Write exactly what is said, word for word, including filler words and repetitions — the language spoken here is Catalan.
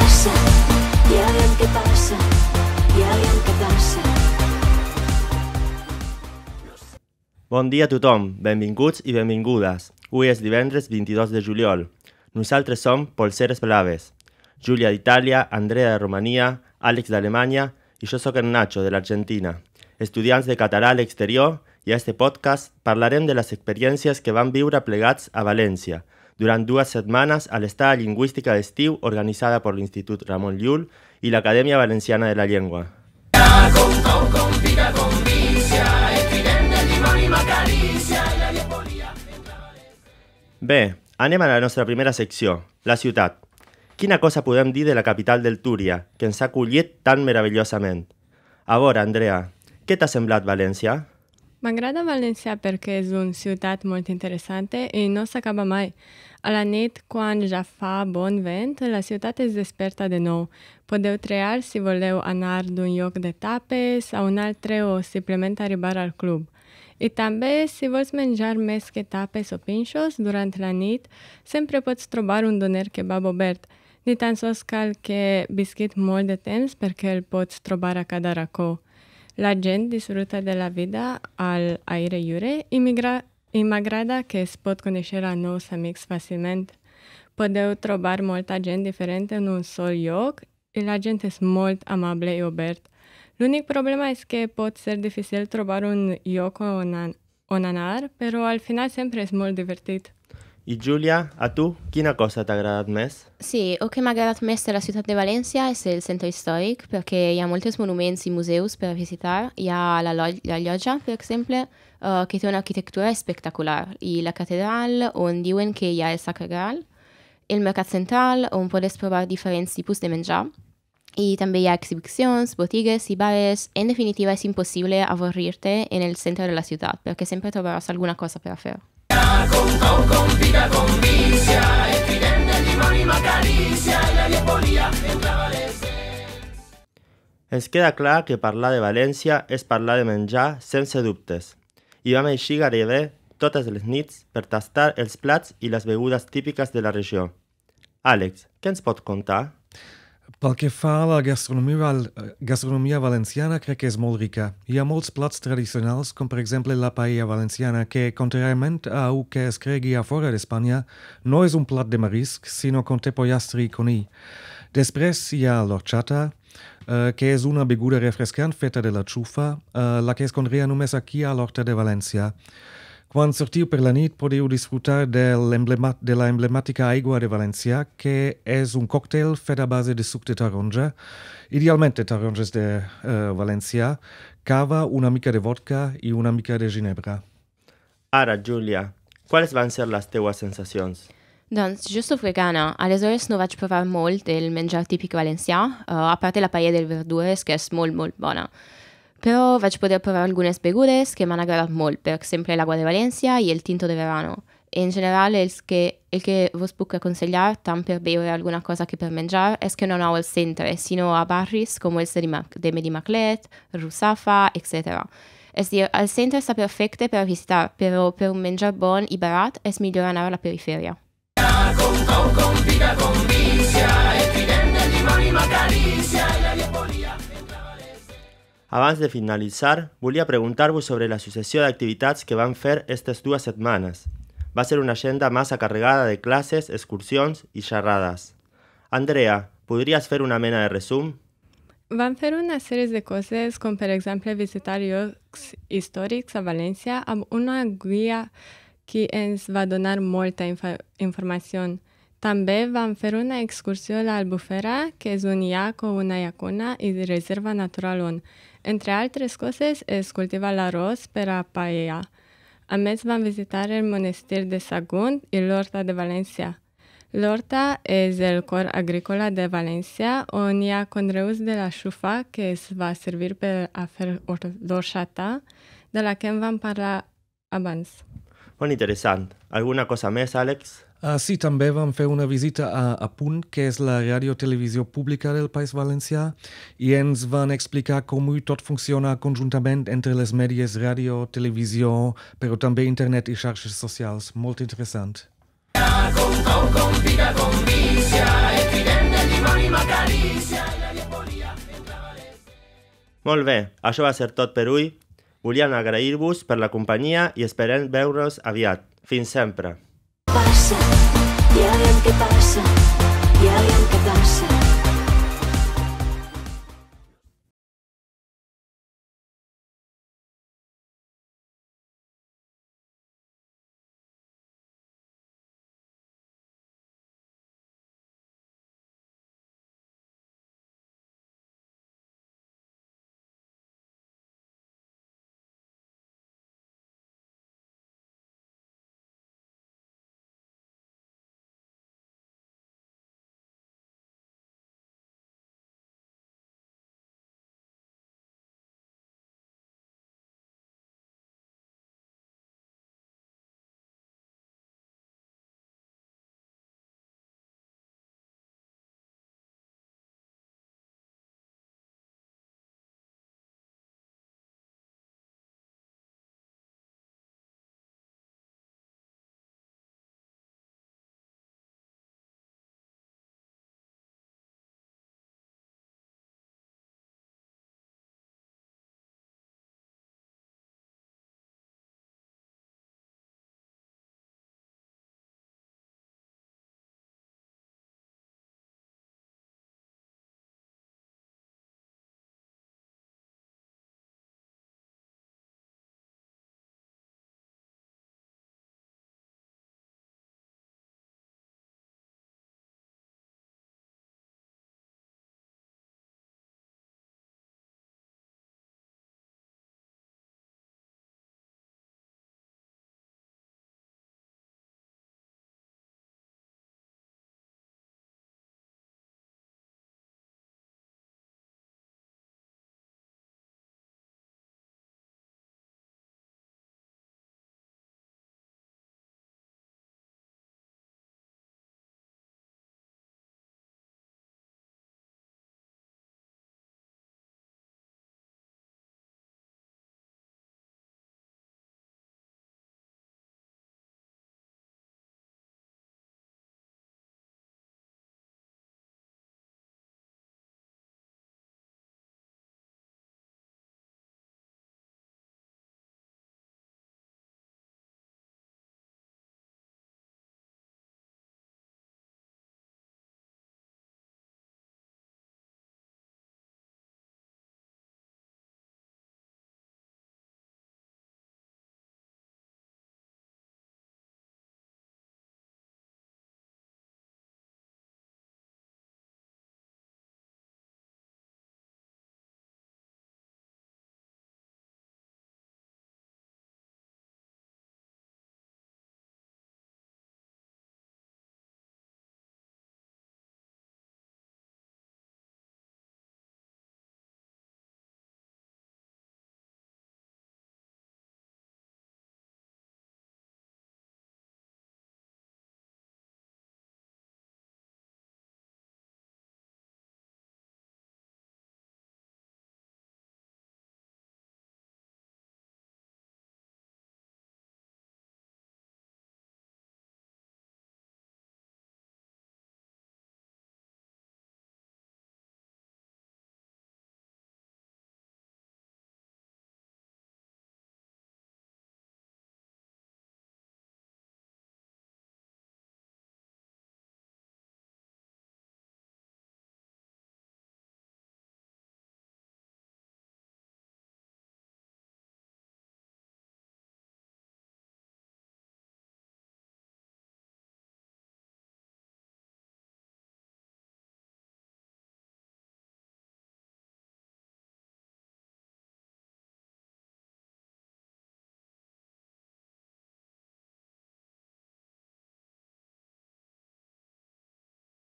passa, i aviam què passa, i aviam què passa. Bon dia a tothom, benvinguts i benvingudes. Avui és divendres vint-i-dos de juliol. Nosaltres som Polseres Blaves. Júlia d'Itàlia, Andrea de Romania, Àlex d'Alemanya i jo sóc en Nacho, de l'Argentina. Estudiants de català a l'exterior, i a este podcast parlarem de les experiències que vam viure plegats a València durant dues setmanes a l'estada lingüística d'estiu organitzada per l'Institut Ramon Llull i l'Acadèmia Valenciana de la Llengua. Bé, anem a la nostra primera secció, la ciutat. Quina cosa podem dir de la capital del Túria, que ens ha acollit tan meravellosament? A veure, Andrea, què t'ha semblat València? M'agrada València perquè és una ciutat molt interessant i no s'acaba mai. A la nit, quan ja fa bon vent, la ciutat es desperta de nou. Podeu triar si voleu anar d'un lloc de tapes a un altre o simplement arribar al club. I també, si vols menjar més que tapes o pinxos durant la nit, sempre pots trobar un doner kebab obert. Ni tan sols cal que visquis molt de temps perquè el pots trobar a cada racó. La gent disfruta de la vida al aire lliure i m'agrada que es pot conèixer a nous amics fàcilment. Podeu trobar molta gent diferent en un sol lloc i la gent és molt amable i obert. L'únic problema és que pot ser difícil trobar un lloc on, an on anar, però al final sempre és molt divertit. I Júlia, a tu, quina cosa t'ha agradat més? Sí, el que m'ha agradat més de la ciutat de València és el centre històric, perquè hi ha molts monuments i museus per visitar. Hi ha la, la llotja, per exemple, uh, que té una arquitectura espectacular, i la catedral, on diuen que hi ha el Sacre Graal, el mercat central, on podes provar diferents tipus de menjar, i també hi ha exhibicions, botigues i bares. En definitiva, és impossible avorrir-te en el centre de la ciutat, perquè sempre trobaràs alguna cosa per a fer. Con cau, con pica, con vicia, el trident del dimoni m'acaricia i la llepolia entrava a les dents. Ens queda clar que parlar de València és parlar de menjar sense dubtes. I vam eixir gairebé totes les nits per tastar els plats i les begudes típiques de la regió. Àlex, què ens pot contar? Pel que fa a la gastronomia, val gastronomia valenciana, crec que és molt rica. Hi ha molts plats tradicionals, com per exemple la paella valenciana, que, contrariament a el que es cregui a fora d'Espanya, no és un plat de marisc, sinó conté pollastre i conill. Després hi ha l'orchata, eh, que és una beguda refrescant feta de la xufa, eh, la que es conrea només aquí a l'Horta de València. Quan sortiu per la nit podeu disfrutar de, de la emblemàtica aigua de València, que és un còctel fet a base de suc de taronja, idealment de taronges de uh, València, cava, una mica de vodka i una mica de ginebra. Ara, Júlia, quals van ser les teues sensacions? Doncs jo soc vegana, aleshores no vaig provar molt el menjar típic valencià, uh, a part de la paella de verdures, que és molt, molt bona. Però vaig poder provar algunes begudes que m'han agradat molt, per exemple l'aigua de València i el tinto de verano. En general, el que, el que vos puc aconsellar, tant per beure alguna cosa que per menjar, és que no aneu al centre, sinó a barris com els de Medimaclet, Russafa, etcètera. És a dir, el centre està perfecte per visitar, però per un menjar bon i barat és millor anar a la perifèria. Con cau, con pica, con vicia, el trident del dimoni m'acaricia i la llepolia entrava a les dents. Abans de finalitzar, volia preguntar-vos sobre l'associació d'activitats que van fer aquestes dues setmanes. Va ser una agenda massa carregada de classes, excursions i xerrades. Andrea, podries fer una mena de resum? Vam fer una sèrie de coses, com per exemple visitar llocs històrics a València amb una guia que ens va donar molta inf informació. També vam fer una excursió a l'Albufera, que és un llac o una llacuna i de reserva natural on, entre altres coses, es cultiva l'arròs per a paella. A més, vam visitar el monestir de Sagunt i l'Horta de València. L'Horta és el cor agrícola de València, on hi ha conreus de la xufa que es va servir per a fer l'orxata, de la que en vam parlar abans. Molt interessant. Alguna cosa més, Àlex? Uh, sí, també vam fer una visita a, a Punt, que és la radiotelevisió pública del País Valencià, i ens van explicar com tot funciona conjuntament entre les mèdies ràdio, televisió, però també internet i xarxes socials. Molt interessant. Con cau, con pica, con vicia, el trident del dimoni m'acaricia. Molt bé, això va ser tot per avui. Volíem agrair-vos per la companyia i esperem veure'ls aviat. Fins sempre. Passa, ja veiem què passa, ja veiem què